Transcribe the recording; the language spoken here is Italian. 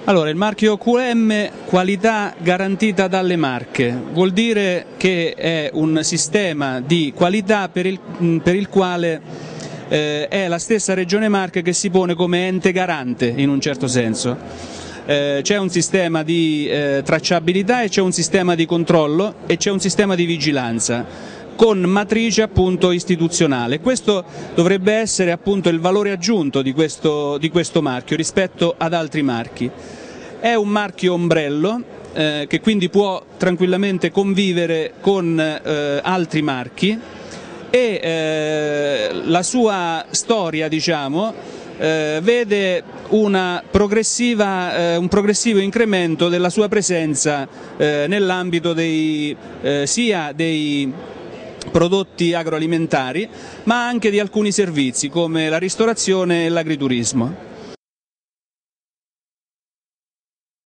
Allora, il marchio QM, qualità garantita dalle marche, vuol dire che è un sistema di qualità per il quale è la stessa Regione Marche che si pone come ente garante in un certo senso. C'è un sistema di tracciabilità e c'è un sistema di controllo e c'è un sistema di vigilanza con matrice appunto istituzionale. Questo dovrebbe essere appunto il valore aggiunto di questo marchio rispetto ad altri marchi. È un marchio ombrello che quindi può tranquillamente convivere con altri marchi e la sua storia, diciamo, vede un progressivo incremento della sua presenza nell'ambito sia dei prodotti agroalimentari ma anche di alcuni servizi come la ristorazione e l'agriturismo.